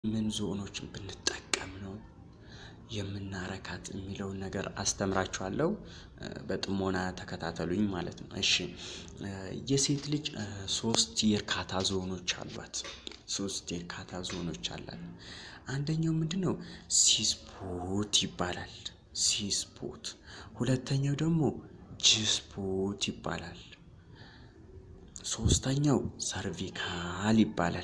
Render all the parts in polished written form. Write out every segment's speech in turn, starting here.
ምን ዞኖችን ብንጠቀም ነው የምናረካት የሚለውን ነገር አስተምራችኋለሁ በጥሞና ተከታተሉኝ ማለት ነው። እሺ የሴት ልጅ 3 የእርካታ ዞኖች አሏት። 3 የእርካታ ዞኖች አሏት። አንደኛው ምንድነው? ሲስፖት ይባላል። ሲስፖት። ሁለተኛው ደግሞ ጂስፖት ይባላል። ሶስተኛው ሰርቪካል ይባላል።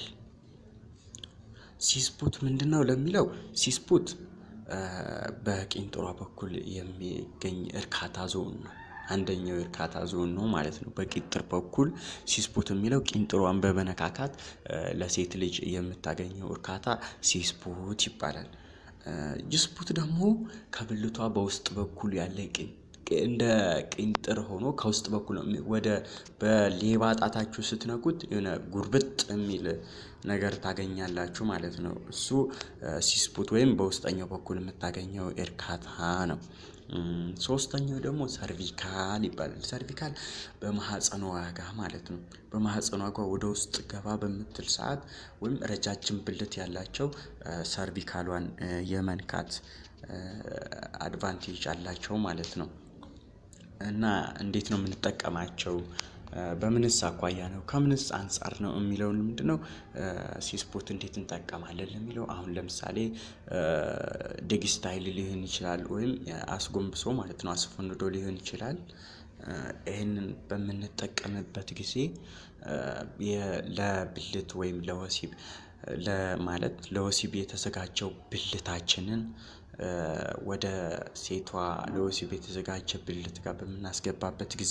ሲስፖት ምንድነው ለሚለው ሲስፖት በቂንጥሯ በኩል የሚገኝ እርካታ ዞን ነው። አንደኛው እርካታ ዞን ነው ማለት ነው። በቂንጥር በኩል ሲስፖት የሚለው ቂንጥሯን በመነካካት ለሴት ልጅ የምታገኘው እርካታ ሲስፖት ይባላል። ጂስፖት ደግሞ ከብልቷ በውስጥ በኩል ያለ እንደ ቂንጥር ሆኖ ከውስጥ በኩል ወደ በሌባ ጣታችሁ ስትነኩት የሆነ ጉርብጥ የሚል ነገር ታገኛላችሁ ማለት ነው። እሱ ሲስፖት ወይም በውስጠኛው በኩል የምታገኘው እርካታ ነው። ሶስተኛው ደግሞ ሰርቪካል ይባላል። ሰርቪካል በማህፀኗ ጋር ማለት ነው። በማህፀኗ ጋር ወደ ውስጥ ገባ በምትል ሰዓት ወይም ረጃጅም ብልት ያላቸው ሰርቪካሏን የመንካት አድቫንቴጅ አላቸው ማለት ነው። እና እንዴት ነው የምንጠቀማቸው? በምንስ አኳያ ነው ከምንስ አንፃር ነው የሚለው ምንድነው? ሲስፖት እንዴት እንጠቀማለን ለሚለው አሁን ለምሳሌ ዴግ ስታይል ሊሆን ይችላል ወይም አስጎንብሶ ማለት ነው አስፈንድዶ ሊሆን ይችላል። ይሄንን በምንጠቀምበት ጊዜ ለብልት ወይም ለወሲብ ለማለት ለወሲብ የተዘጋጀው ብልታችንን ወደ ሴቷ ለወሲብ የተዘጋጀ ብልት ጋር በምናስገባበት ጊዜ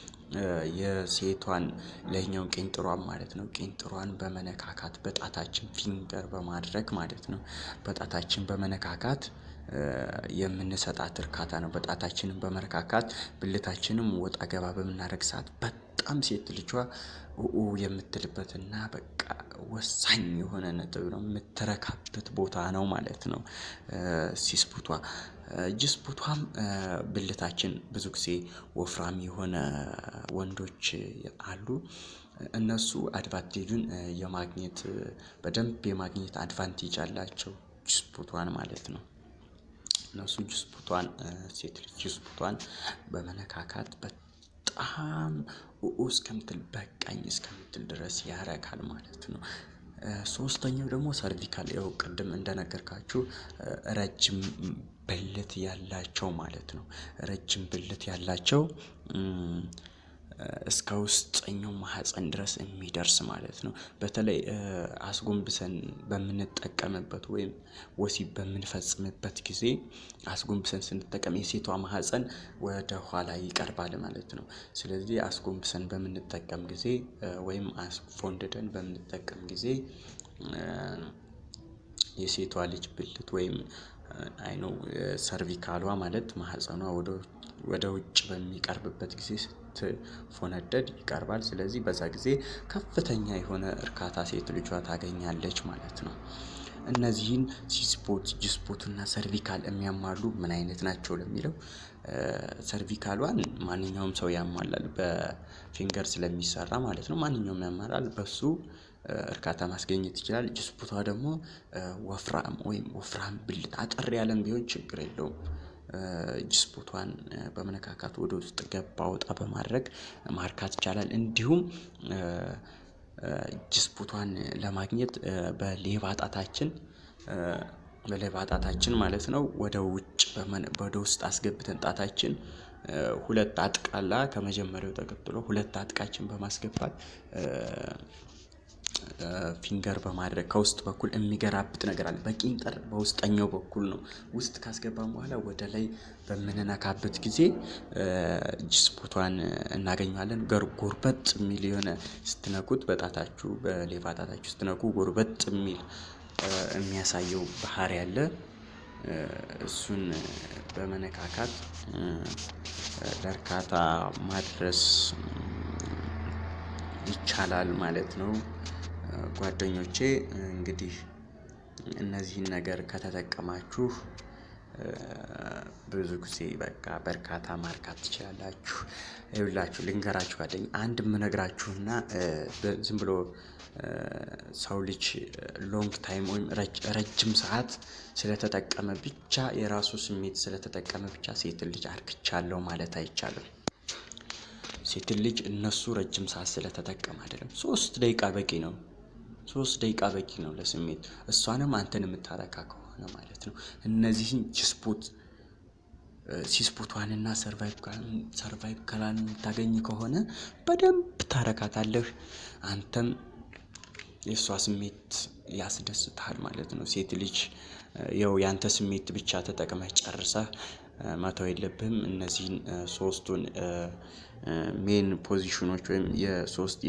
የሴቷን ላይኛው ቂንጥሯን ማለት ነው ቂንጥሯን በመነካካት በጣታችን ፊንገር በማድረግ ማለት ነው በጣታችን በመነካካት የምንሰጣት እርካታ ነው። በጣታችንን በመነካካት ብልታችንን ወጣ ገባ በምናደርግ ሰዓት በጣም ሴት ልጇ የምትልበትና በቃ ወሳኝ የሆነ ነጥብ ነው የምትረካበት ቦታ ነው ማለት ነው። ሲስፖቷ ጂስፖቷም ብልታችን ብዙ ጊዜ ወፍራም የሆነ ወንዶች አሉ። እነሱ አድቫንቴጁን የማግኘት በደንብ የማግኘት አድቫንቴጅ አላቸው ጂስፖቷን ማለት ነው። እነሱ ጂስፖቷን ሴት ልጅ ጂስፖቷን በመነካካት በጣም እስከምትል በቃኝ እስከምትል ድረስ ያረካል ማለት ነው። ሶስተኛው ደግሞ ሰርቪካል ያው ቅድም እንደነገርኳችሁ ረጅም ብልት ያላቸው ማለት ነው። ረጅም ብልት ያላቸው እስከ ውስጠኛው ማህፀን ድረስ የሚደርስ ማለት ነው። በተለይ አስጎንብሰን በምንጠቀምበት ወይም ወሲብ በምንፈጽምበት ጊዜ አስጎንብሰን ስንጠቀም የሴቷ ማህፀን ወደ ኋላ ይቀርባል ማለት ነው። ስለዚህ አስጎንብሰን በምንጠቀም ጊዜ ወይም አስፎንድደን በምንጠቀም ጊዜ የሴቷ ልጅ ብልት ወይም ሰርቪካሏ ማለት ማህፀኗ ወደ ውጭ በሚቀርብበት ጊዜ ስትፎነደድ ይቀርባል። ስለዚህ በዛ ጊዜ ከፍተኛ የሆነ እርካታ ሴት ልጇ ታገኛለች ማለት ነው። እነዚህን ሲስፖት ጂስፖት እና ሰርቪካል የሚያሟሉ ምን አይነት ናቸው ለሚለው ሰርቪካሏን ማንኛውም ሰው ያሟላል በፊንገር ስለሚሰራ ማለት ነው። ማንኛውም ያሟላል በሱ እርካታ ማስገኘት ይችላል። ጂስፖቷ ደግሞ ወፍራም ብልት አጠር ያለም ቢሆን ችግር የለውም። ጂስፖቷን በመነካካት ወደ ውስጥ ገባ ወጣ በማድረግ ማርካት ይቻላል። እንዲሁም ጂስፖቷን ለማግኘት በሌባ ጣታችን ማለት ነው ወደ ውስጥ አስገብተን ጣታችን ሁለት አጥቃላ ከመጀመሪያው ተቀጥሎ ሁለት አጥቃችን በማስገባት ፊንገር በማድረግ ከውስጥ በኩል የሚገራብጥ ነገር አለ በቂንጥር በውስጠኛው በኩል ነው። ውስጥ ካስገባን በኋላ ወደ ላይ በምንነካበት ጊዜ ጂስፖቷን እናገኛለን። ጎርበጥ የሚል የሆነ ስትነኩት በጣታችሁ በሌባ ጣታችሁ ስትነኩ ጎርበጥ የሚል የሚያሳየው ባህሪ አለ። እሱን በመነካካት ለእርካታ ማድረስ ይቻላል ማለት ነው። ጓደኞቼ እንግዲህ እነዚህን ነገር ከተጠቀማችሁ ብዙ ጊዜ በቃ በርካታ ማርካት ትችላላችሁ። ይኸውላችሁ ልንገራችሁ አይደል አንድ ምነግራችሁና ዝም ብሎ ሰው ልጅ ሎንግ ታይም ወይም ረጅም ሰዓት ስለተጠቀመ ብቻ የራሱ ስሜት ስለተጠቀመ ብቻ ሴት ልጅ አርክቻለሁ ማለት አይቻልም። ሴት ልጅ እነሱ ረጅም ሰዓት ስለተጠቀመ አይደለም 3 ደቂቃ በቂ ነው። 3 ደቂቃ በቂ ነው ለስሜት እሷንም አንተን የምታረካ ከሆነ ማለት ነው። እነዚህን ሲስፖቷንና ሰርቫይቭ ካላን ታገኝ ከሆነ በደንብ ታረካታለህ። አንተም የሷ ስሜት ያስደስታል ማለት ነው። ሴት ልጅ ያው ያንተ ስሜት ብቻ ተጠቅመህ ጨርሰህ ማታው የለብህም። እነዚህን 3ቱን ሜን ፖዚሽኖች ወይም የ3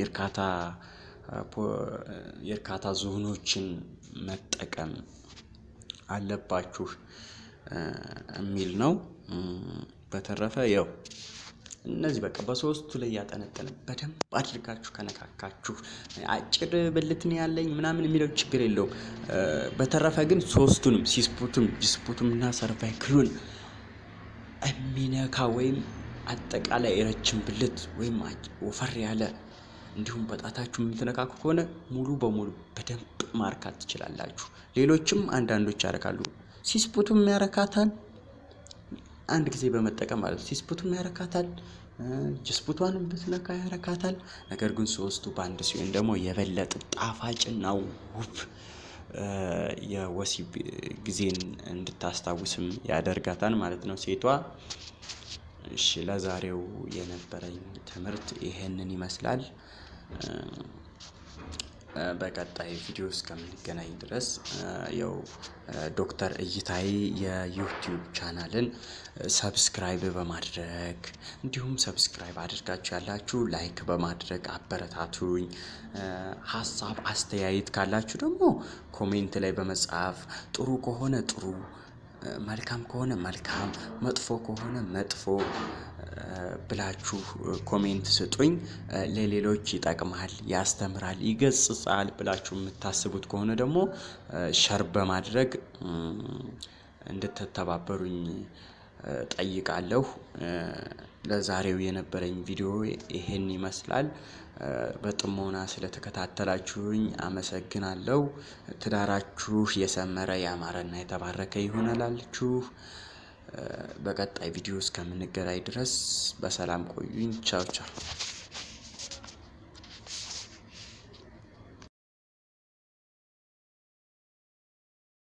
የርካታ ዞኖችን መጠቀም አለባችሁ የሚል ነው። በተረፈ ያው እነዚህ በቃ በ3ቱ ላይ ያጠነጠነ በደንብ አድርጋችሁ ከነካካችሁ አጭር ብልት ነው ያለኝ ምናምን የሚለው ችግር የለውም። በተረፈ ግን 3ቱንም ዲስፑቱምና ሰርቫይክሉን የሚነካ ወይም አጠቃላይ ረጅም ብልት ወይም ወፈር ያለ እንዲሁም በጣታችሁ የምትነካኩ ከሆነ ሙሉ በሙሉ በደንብ ማርካት ትችላላችሁ። ሌሎችም አንዳንዶች ያረካሉ። ሲስፑቱም ያረካታል አንድ ጊዜ በመጠቀም ማለት ሲስፑቱም ያረካታል ዲስፑቷንም ብትነካ ያረካታል። ነገር ግን 3ቱ ባንድ ሲሆን ደግሞ የበለጠ ጣፋጭና ውብ የወሲብ ጊዜን እንድታስታውስም ያደርጋታል ማለት ነው ሴቷ። እሺ ለዛሬው የነበረኝ ትምህርት ይሄንን ይመስላል። በቀጣይ ቪዲዮ እስከምንገናኝ ድረስ ያው ዶክተር እይታዬ የዩቲዩብ ቻናልን ሰብስክራይብ በማድረግ እንዲሁም ሰብስክራይብ አድርጋችሁ ያላችሁ ላይክ በማድረግ አበረታቱኝ። ሐሳብ አስተያየት ካላችሁ ደግሞ ኮሜንት ላይ በመጻፍ ጥሩ ከሆነ ጥሩ መልካም ከሆነ መልካም መጥፎ ከሆነ መጥፎ ብላችሁ ኮሜንት ስጡኝ። ለሌሎች ይጠቅማል ያስተምራል ይገስጻል ብላችሁ የምታስቡት ከሆነ ደግሞ ሸር በማድረግ እንድትተባበሩኝ ጠይቃለሁ። ለዛሬው የነበረኝ ቪዲዮ ይሄን ይመስላል። በጥሞና ስለተከታተላችሁኝ አመሰግናለሁ። ትዳራችሁ የሰመረ ያማረና የተባረከ ይሆናላችሁ። በቀጣይ ቪዲዮ እስከምንገናኝ ድረስ በሰላም ቆዩኝ። ቻው ቻው።